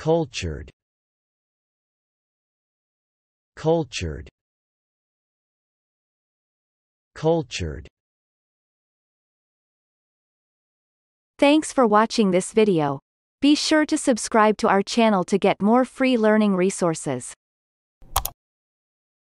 cultured, cultured, cultured. Thanks for watching this video. Be sure to subscribe to our channel to get more free learning resources.